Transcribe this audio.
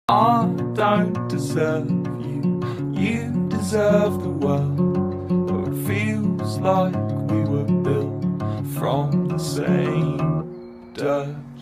I don't deserve you, you deserve the world. Though it feels like we were built from the same dirt.